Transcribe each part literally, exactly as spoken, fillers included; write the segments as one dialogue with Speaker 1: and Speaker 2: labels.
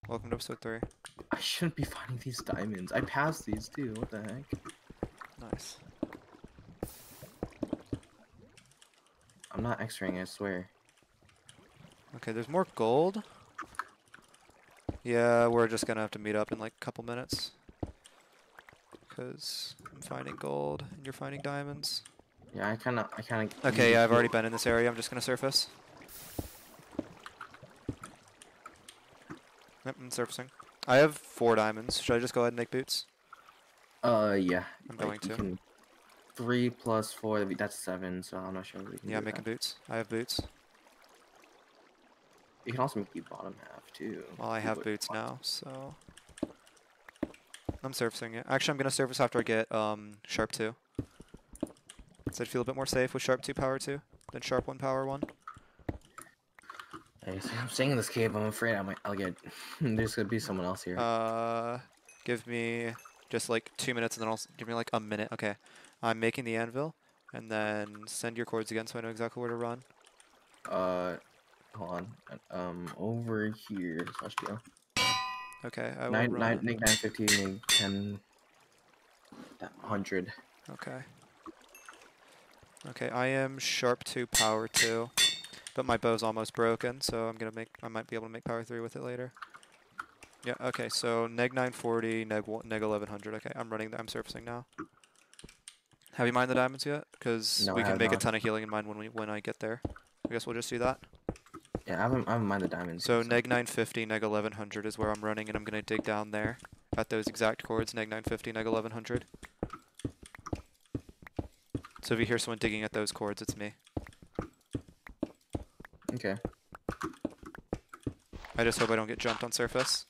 Speaker 1: Welcome to episode three.
Speaker 2: I shouldn't be finding these diamonds. I passed these too. What the heck?
Speaker 1: Nice.
Speaker 2: I'm not X-raying, I swear.
Speaker 1: Okay, there's more gold. Yeah, we're just gonna have to meet up in like a couple minutes. Because I'm finding gold and you're finding diamonds.
Speaker 2: Yeah, I kind of, I kind of.
Speaker 1: Okay, yeah, I've already been in this area. I'm just gonna surface. Yep, I'm surfacing. I have four diamonds. Should I just go ahead and make boots?
Speaker 2: Uh, yeah.
Speaker 1: I'm
Speaker 2: like,
Speaker 1: going to.
Speaker 2: Can, three plus four, that's seven. So I'm not sure we can.
Speaker 1: Yeah,
Speaker 2: do
Speaker 1: I'm making
Speaker 2: that.
Speaker 1: boots. I have boots.
Speaker 2: You can also make the bottom half too.
Speaker 1: Well, I
Speaker 2: You
Speaker 1: have
Speaker 2: would
Speaker 1: boots
Speaker 2: want-
Speaker 1: now, so I'm surfacing it. Actually, I'm gonna surface after I get um sharp two. So I'd feel a bit more safe with sharp two power two than sharp one power one.
Speaker 2: Hey, so I'm staying in this cave. I'm afraid I might. I'll get. There's gonna be someone else here.
Speaker 1: Uh, give me just like two minutes, and then I'll s- give me like a minute. Okay, I'm making the anvil, and then send your chords again so I know exactly where to run.
Speaker 2: Uh, hold on. Um, over here. Slash go.
Speaker 1: Okay, I will
Speaker 2: Nine,
Speaker 1: run.
Speaker 2: nine, nine, nine, fifteen, nine, ten, hundred.
Speaker 1: Okay. Okay, I am sharp two power two, but my bow's almost broken, so I'm gonna make. I might be able to make power three with it later. Yeah. Okay. So neg nine forty, neg one, neg eleven hundred. Okay, I'm running. I'm surfacing now. Have you mined the diamonds yet? Because
Speaker 2: No,
Speaker 1: we
Speaker 2: I
Speaker 1: can
Speaker 2: have
Speaker 1: make a
Speaker 2: not.
Speaker 1: ton of healing in mine when we when I get there. I guess we'll just do that.
Speaker 2: Yeah, I haven't, I haven't mined the diamonds.
Speaker 1: So
Speaker 2: yet,
Speaker 1: neg nine fifty, neg eleven hundred is where I'm running, and I'm gonna dig down there at those exact chords. Neg nine fifty, neg eleven hundred. So if you hear someone digging at those chords, it's me.
Speaker 2: Okay.
Speaker 1: I just hope I don't get jumped on surface.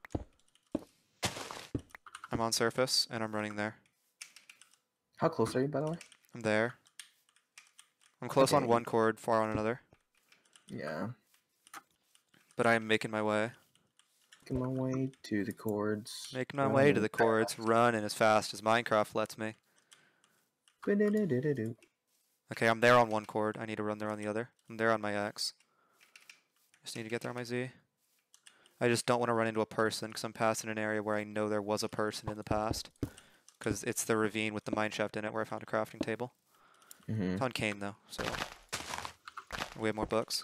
Speaker 1: I'm on surface, and I'm running there.
Speaker 2: How close are you, by the way?
Speaker 1: I'm there. I'm close
Speaker 2: Okay.
Speaker 1: on one chord, far on another.
Speaker 2: Yeah.
Speaker 1: But I am making my way.
Speaker 2: Making my way to the chords.
Speaker 1: Making my way to the chords, running as fast as Minecraft lets me.
Speaker 2: Do-do-do-do-do-do.
Speaker 1: Okay, I'm there on one chord. I need to run there on the other. I'm there on my X. Just need to get there on my Z. I just don't want to run into a person because I'm passing an area where I know there was a person in the past. Because it's the ravine with the mineshaft in it where I found a crafting table.
Speaker 2: Mm-hmm.
Speaker 1: Found cane though, so we have more books.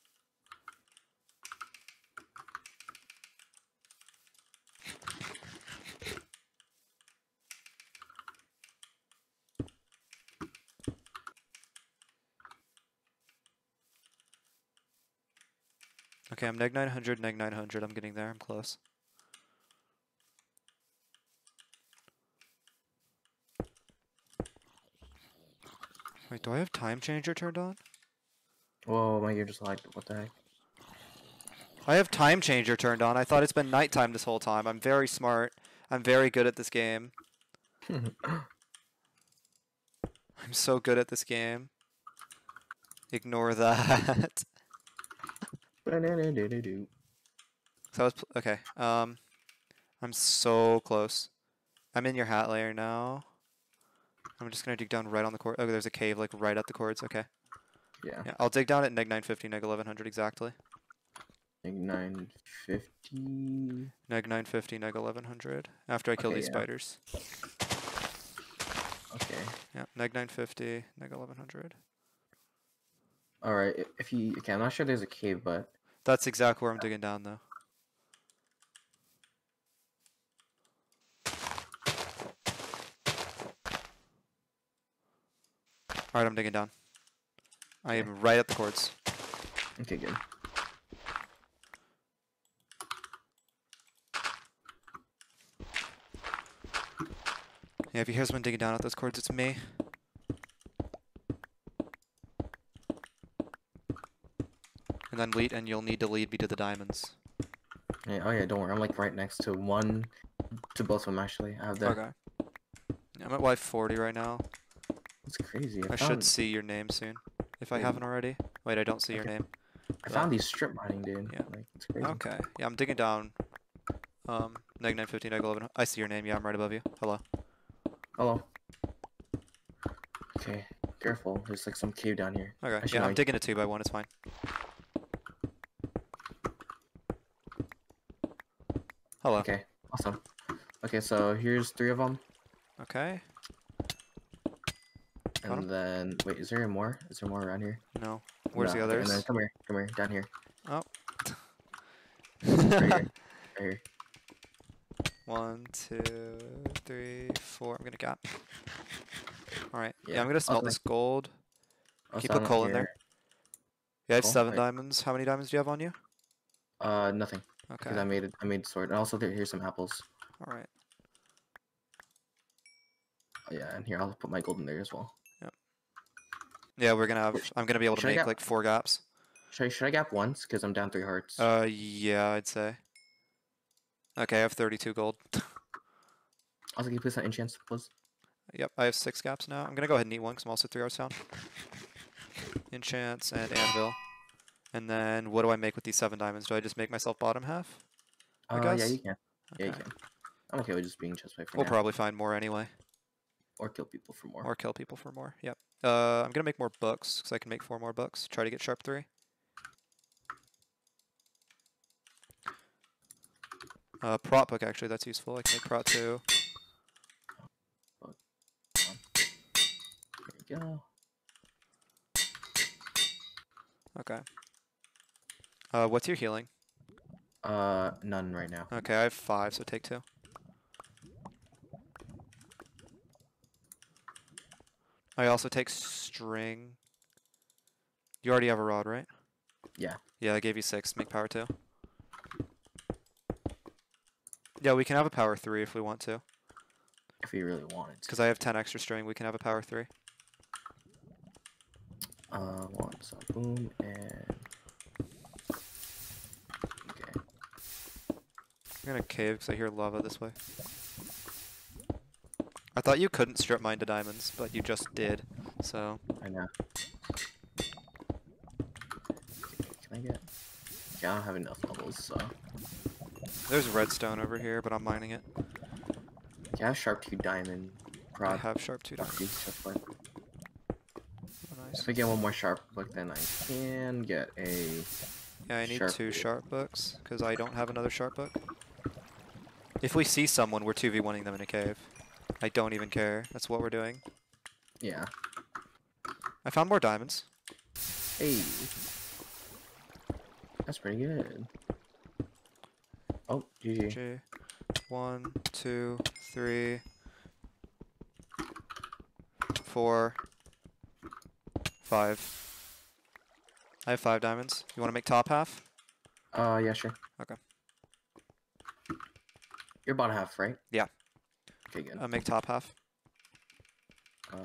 Speaker 1: Okay, I'm neg nine hundred, neg nine hundred. I'm getting there. I'm close. Wait, do I have time changer turned on?
Speaker 2: Whoa, my gear just lagged. What the heck?
Speaker 1: I have time changer turned on. I thought it's been nighttime this whole time. I'm very smart. I'm very good at this game. I'm so good at this game. Ignore that.
Speaker 2: Do-do-do-do-do.
Speaker 1: So I was pl okay. Um, I'm so close. I'm in your hat layer now. I'm just gonna dig down right on the chord. Oh, there's a cave like right at the chords. Okay.
Speaker 2: Yeah.
Speaker 1: Yeah, I'll dig down at neg nine fifty, neg eleven hundred exactly.
Speaker 2: Like nine fifty.
Speaker 1: Neg nine fifty, neg eleven hundred. After I kill
Speaker 2: Okay,
Speaker 1: these
Speaker 2: yeah.
Speaker 1: spiders.
Speaker 2: Okay.
Speaker 1: Yeah, neg nine fifty, neg eleven hundred.
Speaker 2: All right. i- If you okay, I'm not sure there's a cave, but
Speaker 1: That's exactly where I'm digging down though. Alright, I'm digging down. I am right at the chords.
Speaker 2: okay, good.
Speaker 1: Yeah, if you hear someone digging down at those chords, it's me. And then lead, and you'll need to lead me to the diamonds.
Speaker 2: Yeah, oh yeah, don't worry. I'm like right next to one, to both of them actually. I have the.
Speaker 1: Okay. Yeah, I'm at Y forty right now.
Speaker 2: It's crazy.
Speaker 1: I
Speaker 2: I,
Speaker 1: should
Speaker 2: found,
Speaker 1: see your name soon, if I
Speaker 2: Wait.
Speaker 1: haven't already. Wait, I don't see your
Speaker 2: Okay.
Speaker 1: name.
Speaker 2: I found these strip mining, dude.
Speaker 1: Yeah.
Speaker 2: Like it's crazy.
Speaker 1: Okay. Yeah, I'm digging down. Um, neg nine fifty, neg eleven. I see your name. Yeah, I'm right above you. Hello.
Speaker 2: Hello. Okay, careful. There's like some cave down here.
Speaker 1: Okay.
Speaker 2: Actually,
Speaker 1: Yeah,
Speaker 2: no,
Speaker 1: I'm digging a two by one. It's fine. Hello.
Speaker 2: Okay, awesome. Okay, so here's three of them.
Speaker 1: Okay. Got 'em?
Speaker 2: And then, wait, is there more? Is there more around here?
Speaker 1: No. Where's
Speaker 2: No,
Speaker 1: the
Speaker 2: okay, and then
Speaker 1: others?
Speaker 2: come here, come here, down here.
Speaker 1: Oh.
Speaker 2: Right here, right here.
Speaker 1: One, two, three, four. I'm gonna gap. Alright. Yeah.
Speaker 2: Yeah.
Speaker 1: I'm gonna smelt
Speaker 2: Okay.
Speaker 1: this gold. Can you
Speaker 2: Also,
Speaker 1: put
Speaker 2: I'm
Speaker 1: coal in
Speaker 2: here.
Speaker 1: there? Yeah, I have
Speaker 2: Coal?
Speaker 1: seven
Speaker 2: Wait.
Speaker 1: diamonds. How many diamonds do you have on you?
Speaker 2: Uh, nothing. Because
Speaker 1: Okay.
Speaker 2: I made it. I made sword. And also, there, here's some apples.
Speaker 1: Alright.
Speaker 2: Oh, yeah, and here I'll put my gold in there as well.
Speaker 1: Yep. Yeah, we're gonna have.
Speaker 2: Wait,
Speaker 1: I'm gonna be able to
Speaker 2: should I
Speaker 1: make
Speaker 2: gap?
Speaker 1: like four gaps.
Speaker 2: Should I should I gap once? Because I'm down three hearts.
Speaker 1: Uh, yeah, I'd say. Okay, I have thirty-two gold.
Speaker 2: Also, can you please not enchant, please?
Speaker 1: Yep, I have six gaps now. I'm gonna go ahead and eat one because I'm also three hours down. Enchants and anvil. And then what do I make with these seven diamonds? Do I just make myself bottom half? I
Speaker 2: Uh,
Speaker 1: guess?
Speaker 2: yeah, you can. Yeah, you
Speaker 1: Okay.
Speaker 2: can. I'm okay with just being chest plate for
Speaker 1: We'll
Speaker 2: now.
Speaker 1: probably find more anyway.
Speaker 2: Or kill people for more.
Speaker 1: Or kill people for more. Yep. Uh, I'm gonna make more books because I can make four more books. Try to get sharp three. Uh, prop book actually, that's useful. I can make prop two.
Speaker 2: There you go.
Speaker 1: Okay. Uh, what's your healing?
Speaker 2: Uh, none right now.
Speaker 1: Okay, I have five, so take two. I also take string. You already have a rod, right?
Speaker 2: Yeah.
Speaker 1: Yeah, I gave you six. Make power two. Yeah, we can have a power three if we want to.
Speaker 2: If we really wanted to.
Speaker 1: Because I have ten extra string, we can have a power three.
Speaker 2: Uh, one, so boom, and... Okay.
Speaker 1: I'm gonna cave because I hear lava this way. I thought you couldn't strip mine to diamonds, but you just did, so...
Speaker 2: I know. Can I get... Yeah, I don't have enough levels, so...
Speaker 1: There's redstone over here, but I'm mining it.
Speaker 2: Yeah, I have sharp two diamond prod.
Speaker 1: I have sharp two
Speaker 2: Sharp two,
Speaker 1: diamonds.
Speaker 2: sharp one.
Speaker 1: Oh, nice.
Speaker 2: If I get one more sharp book, then I can get a...
Speaker 1: Yeah, I need
Speaker 2: sharp
Speaker 1: two
Speaker 2: book.
Speaker 1: sharp books, because I don't have another sharp book. If we see someone, we're two v one-ing them in a cave. I don't even care. That's what we're doing.
Speaker 2: Yeah.
Speaker 1: I found more diamonds.
Speaker 2: Hey. That's pretty good. Oh, G G.
Speaker 1: G. One, two, three, four, five. I have five diamonds. You want to make top half?
Speaker 2: Uh, yeah, sure.
Speaker 1: Okay.
Speaker 2: You're bottom half, right?
Speaker 1: Yeah.
Speaker 2: Okay, good.
Speaker 1: Uh, make top half.
Speaker 2: Uh,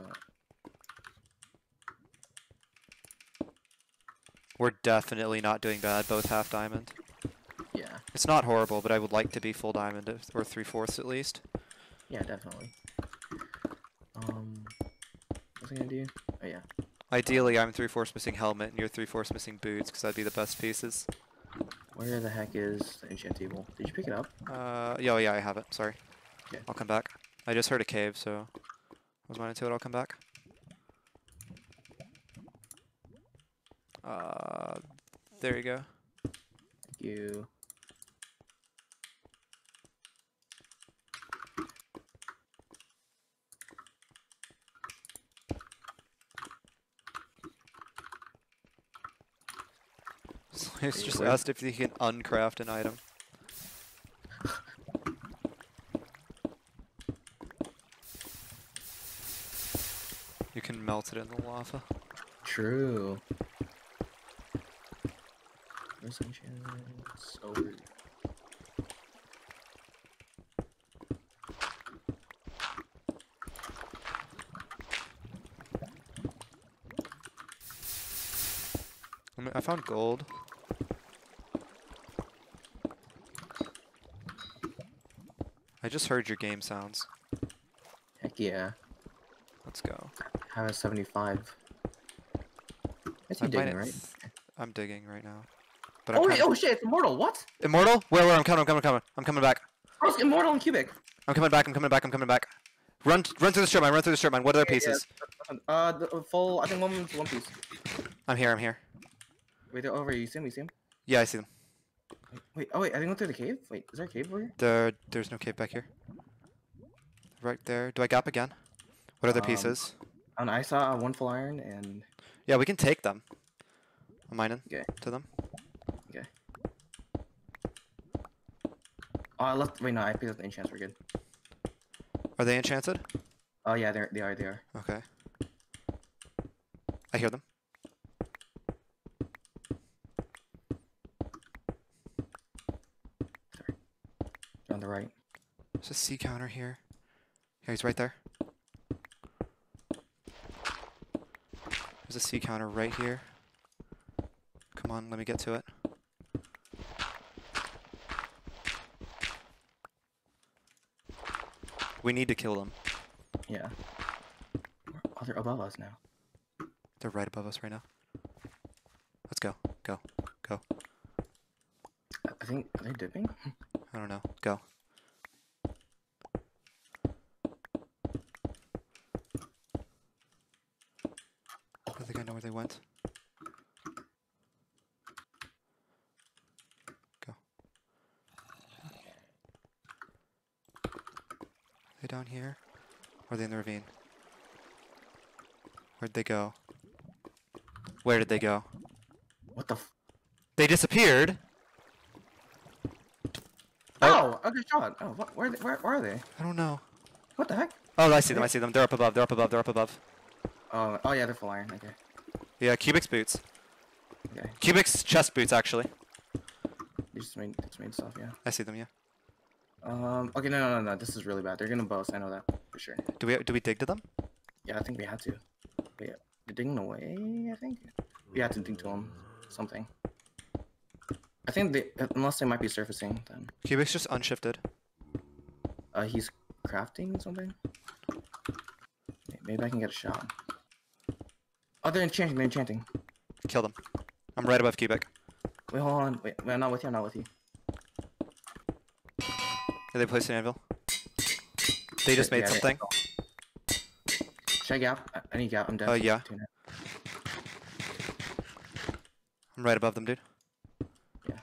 Speaker 1: We're definitely not doing bad, both half diamond.
Speaker 2: yeah.
Speaker 1: It's not horrible, but I would like to be full diamond, if- or three-fourths at least.
Speaker 2: Yeah, definitely. Um, what's I gonna do? Oh, yeah.
Speaker 1: Ideally, I'm three-fourths missing helmet, and you're three-fourths missing boots, because that'd be the best pieces.
Speaker 2: Where the heck is the enchant table? Did you pick it up?
Speaker 1: Uh, yeah, oh, yeah, I have it. Sorry.
Speaker 2: Okay.
Speaker 1: I'll come back. I just heard a cave, so I was mining to it. I'll come back. Uh, there you go.
Speaker 2: Thank you.
Speaker 1: It's just
Speaker 2: where-
Speaker 1: asked if you can uncraft an item. You can melt it in the lava.
Speaker 2: True. Where's enchants? Over.
Speaker 1: I mean, I found gold. I just heard your game sounds.
Speaker 2: Heck yeah.
Speaker 1: Let's go.
Speaker 2: I have a seventy-five. That's you
Speaker 1: I might
Speaker 2: digging,
Speaker 1: have-
Speaker 2: right?
Speaker 1: I'm digging right now. But I'm
Speaker 2: Oh, wait,
Speaker 1: kinda-
Speaker 2: oh shit, it's immortal, what?
Speaker 1: Immortal? Where, where? I'm coming, I'm coming, I'm coming. I'm coming back.
Speaker 2: Oh, it's immortal and cubic.
Speaker 1: I'm coming back, I'm coming back, I'm coming back. Run, run through the strip mine, run through the strip mine. What other
Speaker 2: Yeah, yeah,
Speaker 1: pieces?
Speaker 2: Uh, the uh, full, I think one one piece.
Speaker 1: I'm here, I'm here.
Speaker 2: Wait, they're over, you see him, you see him?
Speaker 1: Yeah, I see them.
Speaker 2: Wait, Wait, oh wait, I think I went through the cave? Wait, is there a cave over here?
Speaker 1: There, there's no cave back here. Right there. Do I gap again? What other
Speaker 2: Um,
Speaker 1: pieces?
Speaker 2: and I saw one full iron and...
Speaker 1: Yeah, we can take them. I'm mining
Speaker 2: Okay,
Speaker 1: to them.
Speaker 2: okay. Oh, I left... Wait, no, I picked up the enchants, we're good.
Speaker 1: Are they enchanted?
Speaker 2: Oh yeah, they're, they are, they are.
Speaker 1: Okay. I hear them.
Speaker 2: Sorry. They're on the right.
Speaker 1: There's a C counter here. Yeah, he's right there. There's a C counter right here. Come on, let me get to it. We need to kill them.
Speaker 2: Yeah. Oh, they're above us now.
Speaker 1: They're right above us right now. Let's go. Go. Go.
Speaker 2: I I think... Are they dipping?
Speaker 1: I don't know. Go. I don't think I know where they went. Go. Are they down here? Or are they in the ravine? Where'd they go? Where did they go?
Speaker 2: What the f...
Speaker 1: They disappeared!
Speaker 2: Oh! I got shot! Oh, what, where, are they, where, where are they?
Speaker 1: I don't know.
Speaker 2: What the heck?
Speaker 1: Oh, I see them, I see them. They're up above, they're up above, they're up above.
Speaker 2: Oh, oh yeah, they're full iron, okay.
Speaker 1: Yeah, Cubic's boots.
Speaker 2: Okay.
Speaker 1: Cubic's chest boots, actually.
Speaker 2: They just made, just made stuff, yeah.
Speaker 1: I see them, yeah.
Speaker 2: Um, okay, no, no, no, no, this is really bad. They're gonna boast, I know that, for sure.
Speaker 1: Do we do we dig to them?
Speaker 2: Yeah, I think we had to. But yeah, they're digging away, I think? We had to dig to them. Something. I think they, unless they might be surfacing, then.
Speaker 1: Cubic's just unshifted.
Speaker 2: Uh, he's crafting something? Maybe I can get a shot. Oh, they're enchanting, they're enchanting.
Speaker 1: Kill them. I'm right above Cubic.
Speaker 2: Wait, hold on. Wait, wait, I'm not with you, I'm not with you.
Speaker 1: Did they place an anvil? They just made
Speaker 2: Yeah,
Speaker 1: something.
Speaker 2: Should I gap? I- I need gap, I'm dead.
Speaker 1: Oh, yeah.
Speaker 2: Two now.
Speaker 1: I'm right above them, dude.
Speaker 2: Yeah.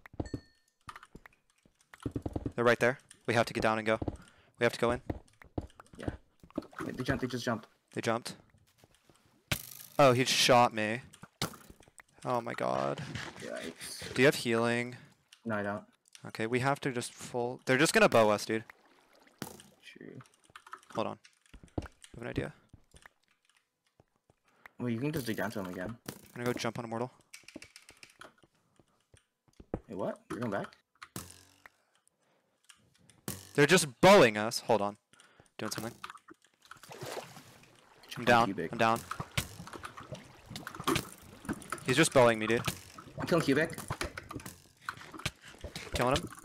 Speaker 1: They're right there. We have to get down and go. We have to go in.
Speaker 2: Yeah. Wait, they jumped, they just jumped.
Speaker 1: They jumped. Oh, he shot me. Oh my god.
Speaker 2: Yikes.
Speaker 1: Do you have healing?
Speaker 2: No, I don't.
Speaker 1: Okay, we have to just full... They're just gonna bow us, dude.
Speaker 2: True.
Speaker 1: Hold on. I have an idea.
Speaker 2: Well, you can just dig down to him again.
Speaker 1: I'm gonna go jump on a mortal.
Speaker 2: Wait, what? You're going back?
Speaker 1: They're just bowing us. Hold on. Doing something. I'm down.
Speaker 2: Cubic.
Speaker 1: I'm down. He's just bowing me, dude.
Speaker 2: I'm killing Cubic.
Speaker 1: Killing him.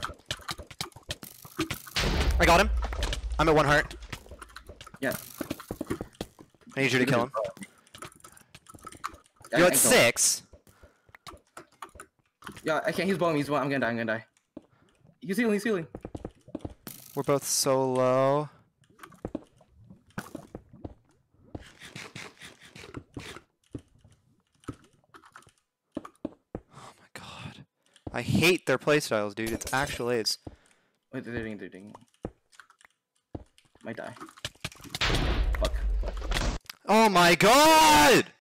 Speaker 1: I got him. I'm at one heart.
Speaker 2: Yeah.
Speaker 1: I need you to kill him.
Speaker 2: I-
Speaker 1: You're
Speaker 2: I
Speaker 1: at
Speaker 2: can kill him.
Speaker 1: six.
Speaker 2: Yeah, I can't. He's blowing me. He's blowing. I'm gonna die. I'm gonna die. He's healing. He's healing.
Speaker 1: We're both so low. Oh my god. I hate their playstyles, dude. It's actually it's
Speaker 2: Wait, they're digging. They're digging. Might die. Fuck.
Speaker 1: Oh my god!